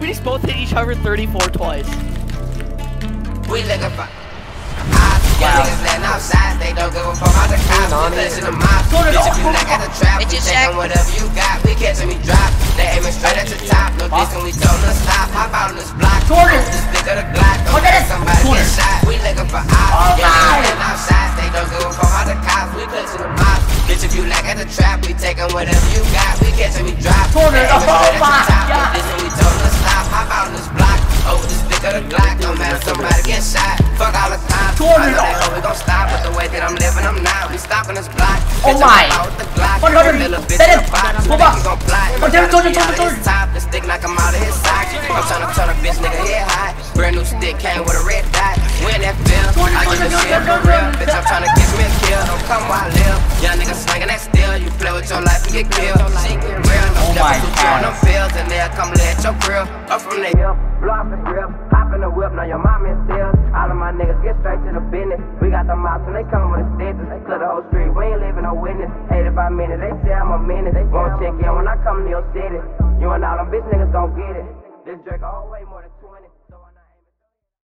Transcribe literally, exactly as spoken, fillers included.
We just both hit each other thirty-four twice. We looking for eyes. Yeah, niggas letting outside. They don't give a fuck about the cops. We listen to my bitch. If you like at the trap, we taking whatever you got. We catching me drop. They aiming straight at the top. No distance, we told them to stop. Hop out on this block. Jordan. This big of the Glock. Don't let somebody get shot. We looking for eyes. Yeah, niggas letting outside. They don't give a fuck about the cops. We catching the mob. Bitch, if you like at the trap, we taking whatever you got. We catching me drop. They aiming straight at the top. No distance, we told them to stop. Hop out on this block. Oh, this big of the Glock. Don't matter, somebody get shot. Fuck all the cops. Jordan. Oh, we gon' stop with the way that I'm living, I'm not. We stopping this block. Oh my! What happened? Set it! Move up! Oh, Jordan, Jordan, Jordan, Jordan! The stick like I'm out of his sock. I'm trying to turn a bitch nigga head high. Brand new stick came with a red dot. When that feel, I give a shit for real. Bitch, I'm trying to get me a kill. Don't come while I live. Young nigga slinging that steel. You play with your life, you get killed. She get real. No devils who chill on them fields. And they'll come lay at your grill. Up from the hill, blow off the grip. Hop in the whip, now your mom is still. All of my niggas get straight to the business. We got the mops and they come with the stitches. They clear the whole street, we ain't leaving no witness. eighty-five minutes, they say I'm a menace. They won't check in when I come to your city. You and all them bitch niggas gon' get it. This Drake all way more than